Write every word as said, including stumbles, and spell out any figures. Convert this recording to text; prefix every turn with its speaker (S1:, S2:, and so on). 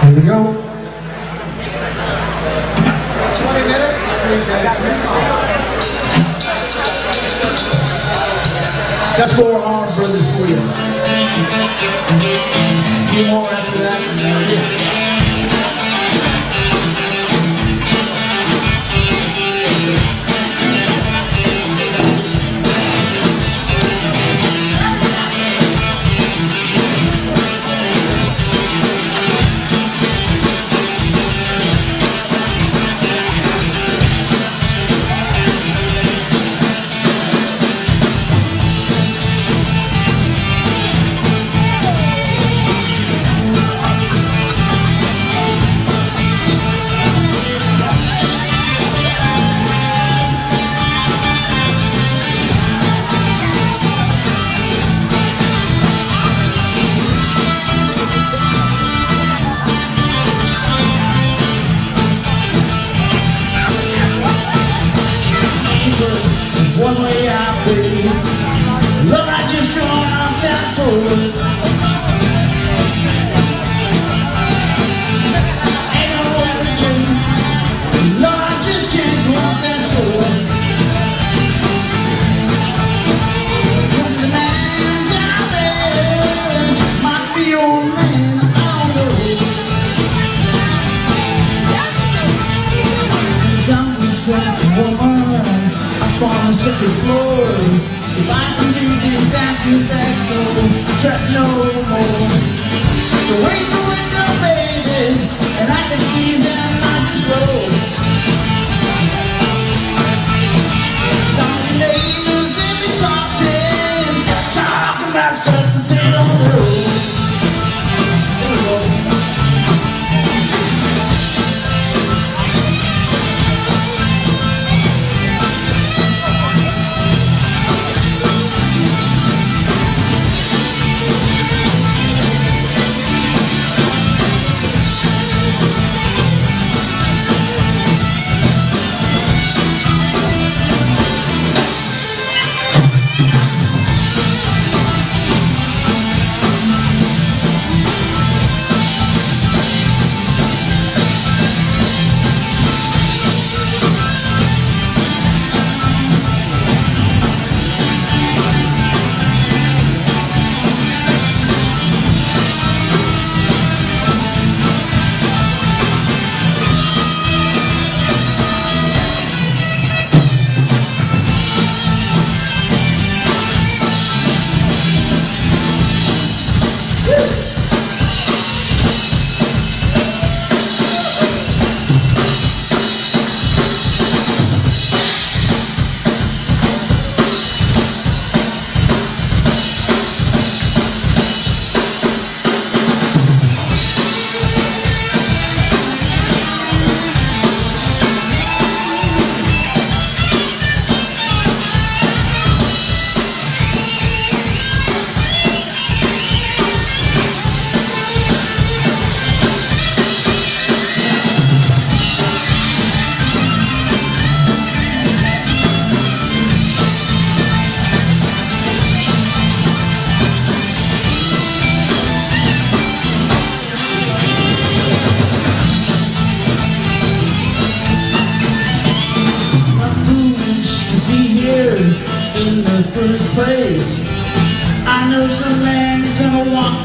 S1: Here we go.
S2: twenty minutes.
S1: That's four arm brothers for you. A few more after that. And yeah. One way out, baby. Lord, I just come out that door. Ain't no other truth. Lord, I just can't go out that door. Cause the man down there might be your man, I don't know. Cause I'm a trapped woman on the second floor. If I can do this, that, do that, no, trap no more. So wait the window, baby, and I can ease and nice and slow. Down the neighbors, they be talking, talking about something they don't know. Here we go. In the first place, I know some man's gonna want